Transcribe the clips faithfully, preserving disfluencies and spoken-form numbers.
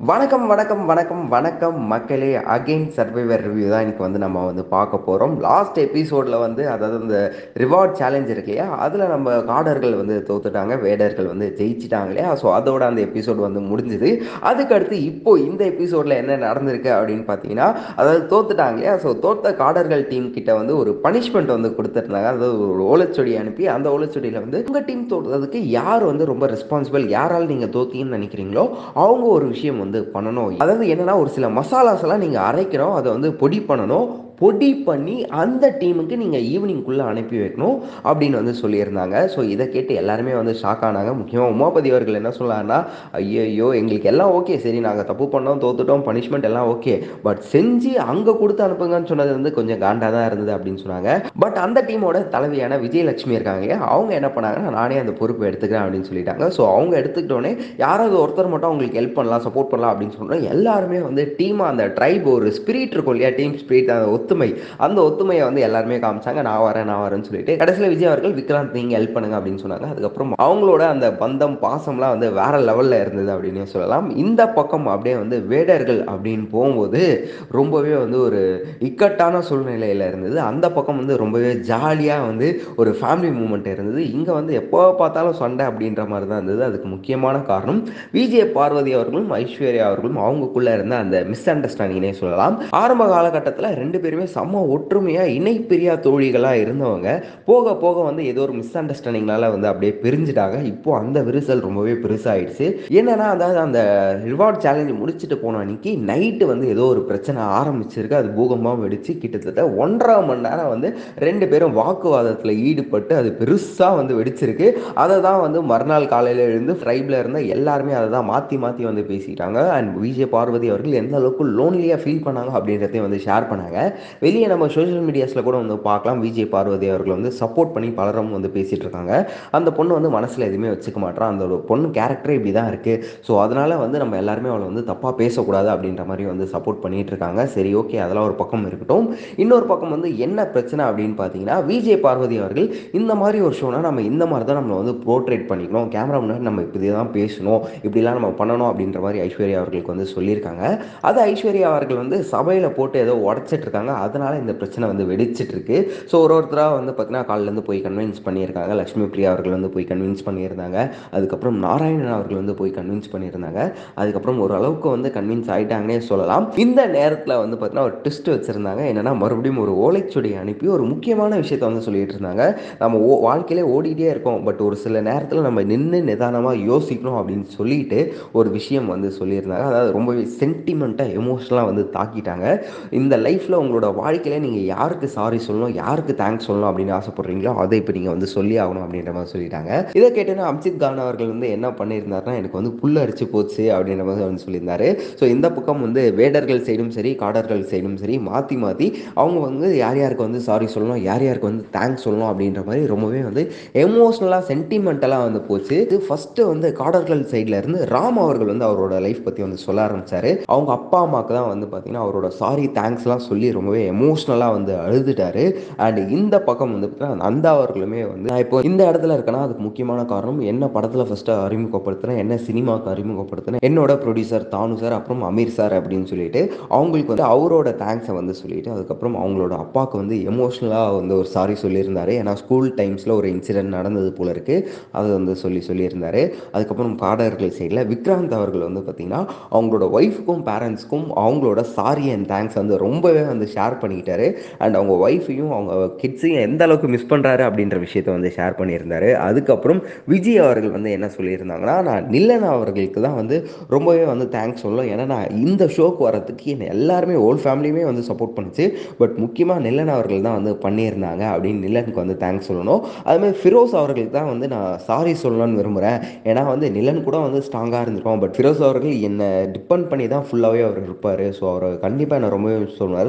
வணக்கம் வணக்கம் வணக்கம் வணக்கம் மக்களே. அகைன் சர்வைவர் ரிவ்யூ தான் இன்னைக்கு வந்து நம்ம வந்து பார்க்க போகிறோம். லாஸ்ட் எபிசோடில் வந்து அதாவது இந்த ரிவார்ட் சேலஞ்ச் இருக்கு இல்லையா, அதில் நம்ம காடர்கள் வந்து தோத்துட்டாங்க, வேடர்கள் வந்து ஜெயிச்சிட்டாங்க இல்லையா. ஸோ அதோட அந்த எபிசோடு வந்து முடிஞ்சுது. அதுக்கடுத்து இப்போ இந்த எபிசோடில் என்ன நடந்திருக்கு அப்படின்னு பார்த்தீங்கன்னா, அதாவது தோத்துட்டாங்க இல்லையா. ஸோ தோத்த காடர்கள் டீம் கிட்ட வந்து ஒரு பனிஷ்மெண்ட் வந்து கொடுத்துருந்தாங்க. அதாவது ஒரு ஓலைச்சொடி அனுப்பி அந்த ஓலைச்சொடியில் வந்து உங்கள் டீம் தோற்றதுக்கு யார் வந்து ரொம்ப ரெஸ்பான்சிபிள், யாரால் நீங்கள் தோத்தீங்கன்னு நினைக்கிறீங்களோ அவங்க ஒரு விஷயம் வந்து பண்ணணும். அதாவது என்னன்னா, ஒரு சில மசாலாஸ் எல்லாம் நீங்க அரைக்கிறோம், அதை வந்து பொடி பண்ணணும். பொடி பண்ணி அந்த டீமுக்கு நீங்க ஈவினிங்குள்ள அனுப்பி வைக்கணும் அப்படின்னு வந்து சொல்லியிருந்தாங்க. ஸோ இதை கேட்டு எல்லாருமே வந்து ஷாக் ஆனாங்க. முக்கியமாக உமாபதி அவர்கள் என்ன சொன்னார்னா, ஐயோ எங்களுக்கு எல்லாம் ஓகே, சரி நாங்கள் தப்பு பண்ணோம், தோத்துட்டோம், பனிஷ்மெண்ட் எல்லாம் ஓகே, பட் செஞ்சு அங்கே கொடுத்து அனுப்புங்கன்னு சொன்னது வந்து கொஞ்சம் காண்டாக தான் இருந்தது அப்படின்னு சொன்னாங்க. பட் அந்த டீமோட தலைவியான விஜயலட்சுமி இருக்காங்க, அவங்க என்ன பண்ணாங்கன்னா, நானே அந்த பொறுப்பை எடுத்துக்கிறேன் அப்படின்னு சொல்லிட்டாங்க. ஸோ அவங்க எடுத்துக்கிட்டோன்னே யாராவது ஒருத்தர் மட்டும் அவங்களுக்கு ஹெல்ப் பண்ணலாம், சப்போர்ட் பண்ணலாம் அப்படின்னு சொல்கிறோம். எல்லாருமே வந்து டீமாக அந்த ட்ரைப் ஒரு ஸ்பிரிட் இருக்கும் இல்லையா, டீம் ஸ்பிரிட், அந்த ஒத்துமை, அந்த ஒத்துமையை வந்து எல்லாருமே காமிச்சாங்க. நான் வரேன் நான் வரேன்னு சொல்லிட்டு கடைசியில் விஜய் அவர்கள் விக்ராந்த் நீங்கள் ஹெல்ப் பண்ணுங்க அப்படின்னு சொன்னாங்க. அதுக்கப்புறம் அவங்களோட அந்த பந்தம் பாசம்லாம் வந்து வேற லெவலில் இருந்தது அப்படின்னு சொல்லலாம். இந்த பக்கம் அப்படியே வந்து வேடர்கள் அப்படின்னு போகும்போது ரொம்பவே வந்து ஒரு இக்கட்டான சூழ்நிலையில் இருந்தது. அந்த பக்கம் வந்து ரொம்பவே ஜாலியாக வந்து ஒரு ஃபேமிலி மூமெண்ட் இருந்தது. இங்கே வந்து எப்போ பார்த்தாலும் சண்டை அப்படின்ற மாதிரி தான் இருந்தது. அதுக்கு முக்கியமான காரணம் விஜய் பார்வதி அவர்களும் ஐஸ்வர்யா அவர்களும் அவங்களுக்குள்ள இருந்த அந்த மிஸ் அண்டர்ஸ்டாண்டிங்னே சொல்லலாம். ஆரம்ப காலகட்டத்தில் ரெண்டு பேருமே செம்ம ஒற்றுமையா இணை பிரியா தோழிகளாக இருந்தவங்க போக போக வந்து ஏதோ ஒரு மிஸ் அண்டர்ஸ்டாண்டிங்னால வந்து அப்படியே பிரிஞ்சுட்டாங்க. இப்போ அந்த விரிசல் ரொம்பவே பெருசாயிடுச்சு. என்னன்னா, அதாவது அந்த ரிவார்ட் சேலஞ்ச் முடிச்சுட்டு போன அன்னைக்கு நைட்டு வந்து ஏதோ ஒரு பிரச்சனை ஆரம்பிச்சிருக்கு. அது பூகம்பம் வெடிச்சு கிட்டத்தட்ட ஒன்றரை மணி நேரம் வந்து ரெண்டு பேரும் வாக்குவாதத்தில் ஈடுபட்டு அது பெருசா வந்து வெடிச்சிருக்கு. அதை தான் வந்து மறுநாள் காலையில இருந்து ட்ரைப்ல இருந்த எல்லாருமே அதை தான் மாற்றி மாற்றி வந்து பேசிட்டாங்க. அண்ட் விஜய் பார்வதி அவர்கள் எந்த அளவுக்கு லோன்லியாக ஃபீல் பண்ணாங்க அப்படின்றதையும் வந்து ஷேர் பண்ணாங்க. வெளியே நம்ம சோஷியல் மீடியாஸில் கூட வந்து பார்க்கலாம், விஜய் பார்வதி அவர்கள் வந்து சப்போர்ட் பண்ணி பலரும் வந்து பேசிகிட்டு இருக்காங்க. அந்த பொண்ணு வந்து மனசில் எதுவுமே வச்சுக்க மாட்டான், அந்த ஒரு பொண்ணு கேரக்டரே இப்படி தான் இருக்குது, ஸோ அதனால் வந்து நம்ம எல்லாருமே அவளை வந்து தப்பாக பேசக்கூடாது அப்படின்ற மாதிரி வந்து சப்போர்ட் பண்ணிகிட்டு இருக்காங்க. சரி ஓகே, அதெல்லாம் ஒரு பக்கம் இருக்கட்டும். இன்னொரு பக்கம் வந்து என்ன பிரச்சனை அப்படின்னு பார்த்தீங்கன்னா, விஜய் பார்வதி அவர்கள் இந்த மாதிரி ஒரு ஷோனா நம்ம இந்த மாதிரி தான் நம்ம வந்து போர்ட்ரேட் பண்ணிக்கணும், கேமரா முன்னாடி நம்ம இப்படி தான் பேசணும், இப்படிலாம் நம்ம பண்ணணும் அப்படின்ற மாதிரி ஐஸ்வர்யா அவர்களுக்கு வந்து சொல்லியிருக்காங்க. அது ஐஸ்வர்யா அவர்கள் வந்து சபையில் போட்டு ஏதோ உடச்சிட்டு இருக்காங்க. அதனால இந்த பிரச்சனை வந்து வெடிச்சிட்டு இருக்கு. ஸோ ஒரு ஒருத்தராக வந்து பார்த்தீங்கன்னா காலிலேருந்து போய் கன்வின்ஸ் பண்ணியிருக்காங்க. லட்சுமி பிரியா அவர்கள் வந்து போய் கன்வின்ஸ் பண்ணியிருந்தாங்க. அதுக்கப்புறம் நாராயணன் அவர்கள் வந்து போய் கன்வின்ஸ் பண்ணியிருந்தாங்க. அதுக்கப்புறம் ஓரளவுக்கு வந்து கன்வின்ஸ் ஆகிட்டாங்கன்னே சொல்லலாம். இந்த நேரத்தில் வந்து பார்த்தீங்கன்னா ஒரு ட்விஸ்ட் வச்சுருந்தாங்க. என்னென்னா, மறுபடியும் ஒரு ஓலைச்சுவடி அனுப்பி ஒரு முக்கியமான விஷயத்தை வந்து சொல்லிட்டு இருந்தாங்க. நம்ம ஓ வாழ்க்கையிலே ஓடிட்டே இருக்கோம், பட் ஒரு சில நேரத்தில் நம்ம நின்று நிதானமாக யோசிக்கணும் அப்படின்னு சொல்லிட்டு ஒரு விஷயம் வந்து சொல்லியிருந்தாங்க. அதாவது ரொம்பவே சென்டிமெண்ட்டாக எமோஷனலாக வந்து தாக்கிட்டாங்க. இந்த லைஃப்பில் உங்களோட வாழ்க்கையில நீங்கள் யாருக்கு சாரி சொல்லணும், யாருக்கு தேங்க்ஸ் சொல்லணும் அப்படின்னு ஆசைப்படுறீங்களோ அதை இப்போ நீங்கள் வந்து சொல்லி ஆகணும் அப்படின்ற மாதிரி சொல்லிட்டாங்க. இதை கேட்டோன்னா அம்ஜித் கான் அவர்கள் வந்து என்ன பண்ணியிருந்தாருன்னா, எனக்கு வந்து புல் அரிச்சு போச்சு அப்படின்ற மாதிரி வந்து சொல்லியிருந்தாரு. ஸோ இந்த பக்கம் வந்து வேடர்கள் சைடும் சரி, காடர்கள் சைடும் சரி, மாற்றி மாற்றி அவங்க வந்து யார் யாருக்கு வந்து சாரி சொல்லணும், யார் யாருக்கு வந்து தேங்க்ஸ் சொல்லணும் அப்படின்ற மாதிரி ரொம்பவே வந்து எமோஷ்னலாக சென்டிமெண்டலாக வந்து போச்சு. இது ஃபஸ்ட்டு வந்து காடர்கள் சைடில் இருந்து ராம் அவர்கள் வந்து அவரோட லைஃப் பற்றி வந்து சொல்ல ஆரம்பித்தார். அவங்க அப்பா அம்மாவுக்கு தான் வந்து பார்த்தீங்கன்னா அவரோட சாரி தேங்க்ஸ்லாம் சொல்லி ரொம்பவே எமோஷ்னலாக வந்து அழுதுட்டாரு. அண்ட் இந்த பக்கம் வந்து பார்த்தீங்கன்னா நந்தா அவர்களுமே வந்து, நான் இப்போ இந்த இடத்துல இருக்கேன்னா அதுக்கு முக்கியமான காரணம் என்ன படத்தில் ஃபஸ்ட்டு அறிமுகப்படுத்தினேன், என்ன சினிமாவுக்கு அறிமுகப்படுத்தினேன், என்னோட ப்ரொடியூசர் தானு சார், அப்புறம் அமீர் சார் அப்படின்னு சொல்லிட்டு அவங்களுக்கு வந்து அவரோட தேங்க்ஸை வந்து சொல்லிட்டு அதுக்கப்புறம் அவங்களோட அப்பாவுக்கு வந்து எமோஷ்னலாக வந்து ஒரு சாரி சொல்லியிருந்தாரு. ஏன்னா ஸ்கூல் டைம்ஸில் ஒரு இன்சிடென்ட் நடந்தது போல இருக்குது, அது வந்து சொல்லி சொல்லியிருந்தாரு. அதுக்கப்புறம் காடர்கள் சைடில் விக்ராந்த் அவர்கள் வந்து பார்த்திங்கன்னா அவங்களோட ஒய்ஃபுக்கும் பேரண்ட்ஸ்க்கும் அவங்களோட சாரி அண்ட் தேங்க்ஸ் வந்து ரொம்பவே வந்து ஷேர் பண்ணிக்கிட்டாரு. அண்ட் அவங்க ஒய்ஃபையும் அவங்க கிட்ஸையும் எந்த அளவுக்கு மிஸ் பண்ணுறாரு அப்படின்ற விஷயத்த வந்து ஷேர் பண்ணியிருந்தாரு. அதுக்கப்புறம் விஜய் அவர்கள் வந்து என்ன சொல்லியிருந்தாங்கன்னா, நான் நில்லன் அவர்களுக்கு தான் வந்து ரொம்பவே வந்து தேங்க்ஸ் சொல்லலாம். ஏன்னா நான் இந்த ஷோக்கு வரதுக்கு என்ன எல்லாருமே ஹோல் ஃபேமிலியுமே வந்து சப்போர்ட் பண்ணிச்சு, பட் முக்கியமாக நில்லன் அவர்கள் தான் வந்து பண்ணியிருந்தாங்க அப்படின்னு நில்லனுக்கு வந்து தேங்க்ஸ் சொல்லணும். அதுமாதிரி ஃபிரோஸ் அவர்களுக்கு தான் வந்து நான் சாரி சொல்லணும்னு விரும்புகிறேன். ஏன்னா வந்து நிலன் கூட வந்து ஸ்ட்ராங்காக இருந்திருக்கோம், பட் ஃபிரோஸ் அவர்கள் என்னை டிபெண்ட் பண்ணி தான் ஃபுல்லாகவே அவர் இருப்பார். ஸோ அவரை கண்டிப்பாக நான் ரொம்பவே சொல்லுவார். நான்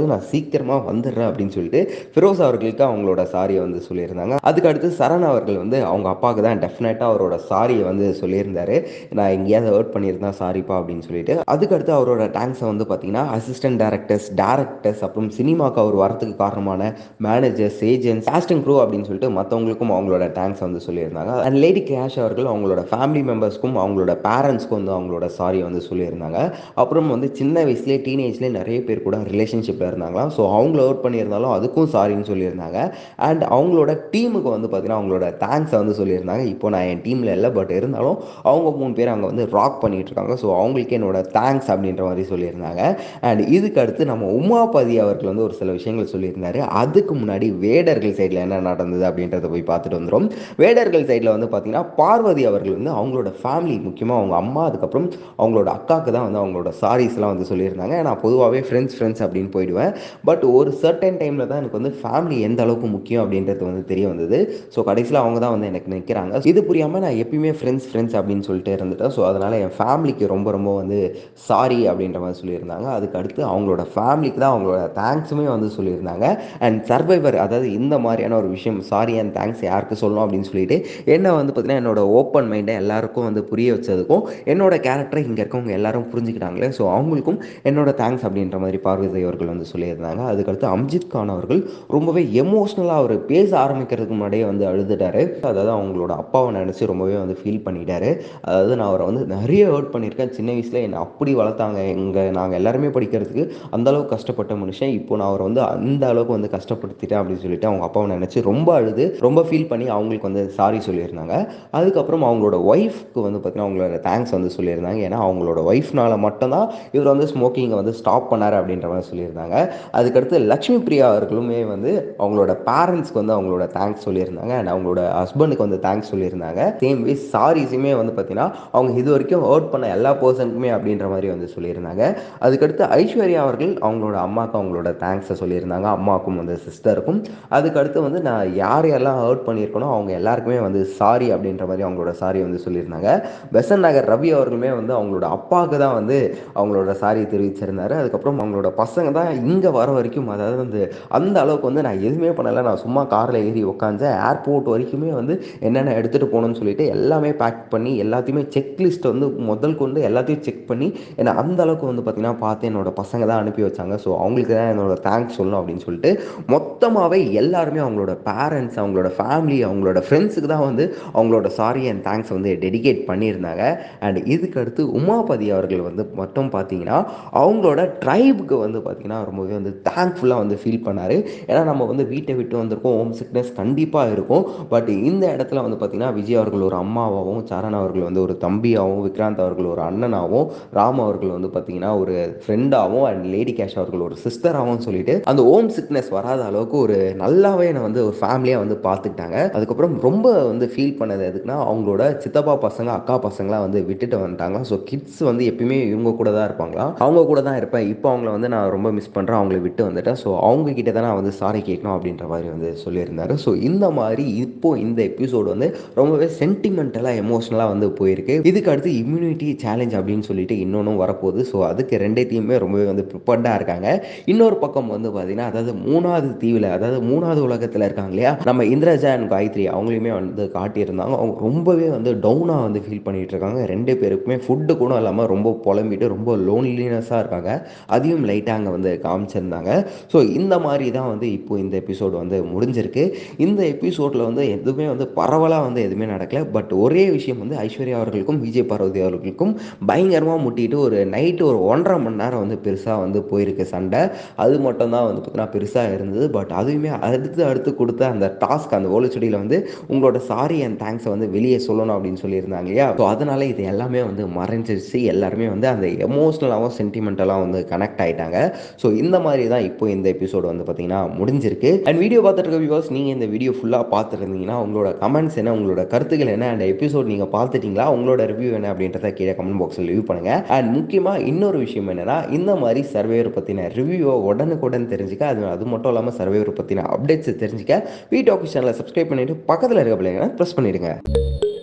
சீக்கிரமாக வந்துடுறேன் அப்படின்னு சொல்லிட்டு ஃபிரோஸ் அவர்களுக்கு அவங்களோட சாரியை வந்து சொல்லியிருந்தாங்க. அதுக்கு அடுத்து சரண் அவர்கள் வந்து அவங்க அப்பாவுக்கு தான் டெஃபினட்டாக அவரோட சாரியை வந்து சொல்லியிருந்தாரு. நான் எங்கேயாவது ஹர்ட் பண்ணியிருந்தேன் சாரிப்பா அப்படின்னு சொல்லிட்டு. அதுக்கடுத்து அவரோட தேங்க்ஸை வந்து பார்த்தீங்கன்னா அசிஸ்டன்ட் டேரக்டர்ஸ், டேரக்டர்ஸ், அப்புறம் சினிமாவுக்கு அவர் வரத்துக்கு காரணமான மேனேஜர்ஸ், ஏஜென்ட்ஸ், காஸ்டிங் க்ரூ அப்படின்னு சொல்லிட்டு மற்றவங்களுக்கும் அவங்களோட தேங்க்ஸ் வந்து சொல்லியிருந்தாங்க. அண்ட் லேடி கேஷ் அவர்கள் அவங்களோட ஃபேமிலி மெம்பர்ஸ்க்கும் அவங்களோட பேரண்ட்ஸ்க்கும் வந்து அவங்களோட சாரியை வந்து சொல்லியிருந்தாங்க. அப்புறம் வந்து சின்ன வயசுலேயே டீனேஜ்லேயே நிறைய பேர் கூட ரிலேஷன்ஷிப்பில் இருந்தாங்களாம். ஸோ அவங்கள ஹர்ட் பண்ணியிருந்தாலும் அதுக்கும் சாரின்னு சொல்லியிருந்தாங்க. அண்ட் அவங்களோட டீமுக்கு வந்து பார்த்தீங்கன்னா அவங்களோட தேங்க்ஸை வந்து சொல்லியிருந்தாங்க. இப்போ நான் என் டீமில் இல்லை, பட் இருந்தாலும் அவங்க மூணு பேர் அங்கே வந்து ராக் பண்ணிட்டு இருக்காங்க. ஸோ அவங்களுக்கு என்னோட தேங்க்ஸ் அப்படின்ற மாதிரி சொல்லியிருந்தாங்க. அண்ட் இதுக்கு அடுத்து நம்ம உமாபதி அவர்கள் வந்து ஒரு சில விஷயங்கள் சொல்லியிருந்தாரு. அதுக்கு முன்னாடி வேடர்கள் சைடில் என்ன நடந்தது அப்படின்றத போய் பார்த்துட்டு வந்துடும். வேடர்கள் சைடில் வந்து பார்த்தீங்கன்னா பார்வதி அவர்கள் வந்து அவங்களோட ஃபேமிலி, முக்கியமாக அவங்க அம்மா, அதுக்கப்புறம் அவங்களோட அக்காவுக்கு தான் வந்து அவங்களோட சாரீஸ்லாம் வந்து சொல்லியிருந்தாங்க. நான் பொதுவாகவே ஃப்ரெண்ட்ஸ் ஃப்ரெண்ட்ஸ் அப்படின்னு போயிடுவேன். பட் ஒரு சர்டன் டைமில் தான் எனக்கு வந்து ஃபேமிலி எந்த அளவுக்கு முக்கியம் அப்படின்றது வந்து தெரிய வந்தது. ஸோ கடைசியில் அவங்க தான் வந்து எனக்கு நிற்கிறாங்க. இது புரியாமல் நான் எப்பயுமே ஃப்ரெண்ட்ஸ் ஃப்ரெண்ட்ஸ் அப்படின்னு சொல்லிட்டு இருந்துட்டேன். ஸோ அதனால் என் ஃபேமிலிக்கு ரொம்ப ரொம்ப வந்து சாரி அப்படின்ற மாதிரி சொல்லியிருந்தாங்க. அதுக்கு அடுத்து அவங்களோட ஃபேமிலிக்கு தான் அவங்களோட தேங்க்ஸுமே வந்து சொல்லியிருந்தாங்க. அண்ட் சர்வைவர், அதாவது இந்த மாதிரியான ஒரு விஷயம் சாரி அண்ட் தேங்க்ஸ் யாருக்கு சொல்லணும் அப்படின்னு சொல்லிட்டு என்ன வந்து பார்த்தீங்கன்னா என்னோட ஓப்பன் மைண்டை எல்லாருக்கும் வந்து புரிய வச்சதுக்கும் என்னோட கேரக்டரை இங்கே இருக்கவங்க எல்லாரும் புரிஞ்சுக்கிட்டாங்களே, ஸோ அவங்களுக்கும் என்னோட தேங்க்ஸ் அப்படின்ற மாதிரி பார்வதி அவர்கள் வந்து சொல்லியிருந்தாங்க. அதுக்கடுத்து அம்ஜித் கான் அவர்கள் ரொம்பவே எமோஷ்னலாக அவர் பேச ஆரம்பிக்கிறதுக்கு முன்னாடியே வந்து அழுதுட்டாரு. அதாவது அவங்களோட அப்பாவை நினச்சி ரொம்பவே வந்து ஃபீல் பண்ணிட்டாரு. அதாவது நான் அவரை வந்து நிறைய ஹர்ட் பண்ணியிருக்கேன். சின்ன வயசில் என்னை அப்படி வளர்த்தாங்க, எங்கள் நாங்கள் எல்லாருமே படிக்கிறதுக்கு அந்த அளவுக்கு கஷ்டப்பட்ட மனுஷன், இப்போ நான் அவரை வந்து அந்த அளவுக்கு வந்து கஷ்டப்படுத்திட்டேன் அப்படின்னு சொல்லிட்டு அவங்க அப்பாவை நினச்சி ரொம்ப அழுது ரொம்ப ஃபீல் பண்ணி அவங்களுக்கு வந்து சாரி சொல்லியிருந்தாங்க. அதுக்கப்புறம் அவங்களோட ஒய்ஃப்க்கு வந்து பார்த்தீங்கன்னா அவங்களோட தேங்க்ஸ் வந்து சொல்லியிருந்தாங்க. ஏன்னா அவங்களோட ஒய்ஃப்னால மட்டும்தான் இவர் வந்து ஸ்மோக்கிங்கை வந்து ஸ்டாப் பண்ணார் அப்படின்ற மாதிரி சொல்லியிருந்தாங்க. அதுக்கடுத்து லக்ஷ்மி பிரியா அவர்களுமே வந்து அவங்களோட பேரண்ட்ஸ்க்கு வந்து அவங்களோட தேங்க்ஸ் சொல்லியிருந்தாங்க. அண்ட் அவங்களோட ஹஸ்பண்டுக்கு வந்து தேங்க்ஸ் சொல்லியிருந்தாங்க. சேம் வே சாரிஸுமே வந்து பார்த்தீங்கன்னா அவங்க இது வரைக்கும் ஹர்ட் பண்ண எல்லா பர்சனுக்குமே அப்படின்ற மாதிரி வந்து சொல்லியிருந்தாங்க. அதுக்கடுத்து ஐஸ்வர்யா அவர்கள் அவங்களோட அம்மாவுக்கு அவங்களோட தேங்க்ஸை சொல்லியிருந்தாங்க. அம்மாவுக்கும் வந்து சிஸ்டருக்கும். அதுக்கடுத்து வந்து நான் யார் யாரெல்லாம் ஹர்ட் பண்ணியிருக்கணும் அவங்க எல்லாருக்குமே வந்து சாரி அப்படின்ற மாதிரி அவங்களோட சாரி வந்து சொல்லியிருந்தாங்க. பெசன் நகர் ரவி அவர்களுமே வந்து அவங்களோட அப்பாவுக்கு தான் வந்து அவங்களோட சாரி தெரிவிச்சிருந்தாரு. அதுக்கப்புறம் அவங்களோட பசங்க தான் இங்கே வர வரைக்கும், அதாவது வந்து அந்த அளவுக்கு வந்து நான் எதுவுமே பண்ணலை, நான் சும்மா காரில் ஏறி உட்காந்தேன், ஏர்போர்ட் வரைக்குமே வந்து என்னென்ன எடுத்துகிட்டு போகணும்னு சொல்லிட்டு எல்லாமே பேக் பண்ணி எல்லாத்தையுமே செக்லிஸ்ட் வந்து முதல் கொண்டு எல்லாத்தையும் செக் பண்ணி என்னை அந்த அளவுக்கு வந்து பார்த்தீங்கன்னா பார்த்து என்னோட பசங்க தான் அனுப்பி வச்சாங்க. ஸோ அவங்களுக்கு தான் என்னோட தேங்க்ஸ் சொல்லணும் அப்படின்னு சொல்லிட்டு மொத்தமாகவே எல்லாருமே அவங்களோட பேரண்ட்ஸ், அவங்களோட ஃபேமிலி, அவங்களோட ஃப்ரெண்ட்ஸுக்கு தான் வந்து அவங்களோட சாரி அண்ட் தேங்க்ஸ் வந்து டெடிகேட் பண்ணியிருந்தாங்க. அண்ட் இதுக்கு அடுத்து உமாபதி அவர்கள் வந்து மட்டும் பார்த்தீங்கன்னா அவங்களோட ட்ரைபுக்கு வந்து பார்த்தீங்கன்னா ரொம்பவே வந்து தேங்க்ஃபுல்லாக வந்து ஃபீல் பண்ணார். ஏன்னா நம்ம வந்து வீட்டை விட்டு வந்திருக்கோம், ஹோம் சிக்னஸ் கண்டிப்பாக இருக்கும். பட் இந்த இடத்துல வந்து பார்த்தீங்கன்னா விஜய் அவர்கள் ஒரு அம்மாவாகவும், சரண் அவர்கள் வந்து ஒரு தம்பியாகவும், விக்ராந்த் அவர்கள் ஒரு அண்ணனாகவும், ராம் அவர்கள் வந்து பார்த்தீங்கன்னா ஒரு ஃப்ரெண்டாகவும், அண்ட் லேடி கேஷ் அவர்கள் ஒரு சிஸ்டராகவும் சொல்லிட்டு அந்த ஹோம் சிக்னஸ் வராத அளவுக்கு ஒரு நல்லாவே என்னை வந்து ஒரு ஃபேமிலியாக வந்து பார்த்துக்கிட்டாங்க. அதுக்கப்புறம் ரொம்ப வந்து ஃபீல் பண்ணது எதுக்குன்னா அவங்களோட சித்தப்பா பசங்க, அக்கா பசங்களாம் வந்து விட்டுட்டு வந்துட்டாங்க. ஸோ கிட்ஸ் வந்து எப்பயுமே இவங்க கூட தான் இருப்பாங்களா, அவங்க கூட தான் இருப்பேன், இப்போ அவங்கள வந்து நான் ரொம்ப மிஸ் பண்ணுறேன், அவங்கள விட்டு வந்துட்டேன், ஸோ அவங்க கிட்ட தான் நான் வந்து சாரி கேட்கணும் அப்படின்ற மாதிரி வந்து சொல்லியிருந்தாரு. ஸோ இந்த மாதிரி இப்போ இந்த எபிசோடு வந்து ரொம்பவே சென்டிமெண்டலாக எமோஷனலாக வந்து போயிருக்கு. இதுக்கு அடுத்து இம்யூனிட்டி சேலஞ்ச் அப்படின்னு சொல்லிட்டு இன்னொன்றும் வரப்போகுது. ஸோ அதுக்கு ரெண்டேத்தையுமே ரொம்பவே வந்து ப்ரிப்பேர்டாக இருக்காங்க. இன்னொரு பக்கம் வந்து பார்த்தீங்கன்னா அதாவது மூணாவது தீவில், அதாவது மூணாவது உலகத்தில் இருக்காங்க இல்லையா, நம்ம இந்திரஜா அண்ட் காயத்ரி அவங்களையுமே வந்து காட்டியிருந்தாங்க. அவங்க ரொம்பவே வந்து டவுனாக வந்து ஃபீல் பண்ணிட்டு இருக்காங்க. ரெண்டு பேருக்குமே ஃபுட்டு கூட இல்லாமல் ரொம்ப புலம்பிட்டு ரொம்ப லோன்லினஸாக இருக்காங்க. அதையும் லைட்டாக அங்கே வந்து காமிச்சிருந்தாங்க. ஸோ இந்த மாதிரி தான் வந்து இப்போ இந்த எபிசோடு வந்து முடிஞ்சிருக்கு. இந்த எபிசோடில் வந்து எதுவுமே வந்து பரவலாக வந்து எதுவுமே நடக்கல. பட் ஒரே விஷயம் வந்து ஐஸ்வர்யா அவர்களுக்கும் விஜய் பார்வதி அவர்களுக்கும் பயங்கரமாக முட்டிட்டு ஒரு நைட்டு ஒரு ஒன்றரை மணி நேரம் வந்து பெருசாக வந்து போயிருக்கு சண்டை. அது மட்டும் தான் வந்து பார்த்தீங்கன்னா பெருசாக இருந்தது. பட் அதுவுமே அடுத்து அடுத்து கொடுத்த அந்த டாஸ்க், அந்த ஓலைச்சுடியில் வந்து உங்களோட சாரி அண்ட் தேங்க்ஸை வந்து வெளியே சொல்லணும் அப்படின்னு சொல்லியிருந்தாங்க இல்லையா. ஸோ அதனால இது எல்லாமே வந்து மறைஞ்சிருச்சு. எல்லாருமே வந்து அந்த எமோஷ்னலாகவும் சென்டிமெண்டலாகவும் வந்து கனெக்ட் ஆகிட்டாங்க. ஸோ இந்த மாதிரி தான் இப்போ இந்த எபிசோடு வந்து பார்த்தீங்கன்னா முடிஞ்சிருக்கு. அண்ட் வீடியோ பார்த்துட்டு இருக்க வியூவர்ஸ், நீங்கள் இந்த வீடியோ ஃபுல்லாக பார்த்துருந்தீங்கன்னா உங்களோட கமெண்ட்ஸ் என்ன, உங்களோட கருத்துக்கள் என்ன, அந்த எபிசோட் நீங்கள் பார்த்துட்டீங்களா, உங்களோட ரிவ்யூ என்ன அப்படின்றத கீழே கமெண்ட் பாக்ஸில் ரிவ்யூ பண்ணுங்கள். அண்ட் முக்கியமாக இன்னொரு விஷயம் என்னென்னா, இந்த மாதிரி சர்வேவர் பற்றின ரிவ்யூவை உடனுக்குடன் தெரிஞ்சுக்க, அது அது மட்டும் இல்லாமல் சர்வேவர் பற்றின அப்டேட்ஸ் தெரிஞ்சுக்க வீடியோ சேனலை சப்ஸ்கிரைப் பண்ணிவிட்டு பக்கத்தில் இருக்க பிள்ளைங்க ப்ரெஸ் பண்ணிவிடுங்க.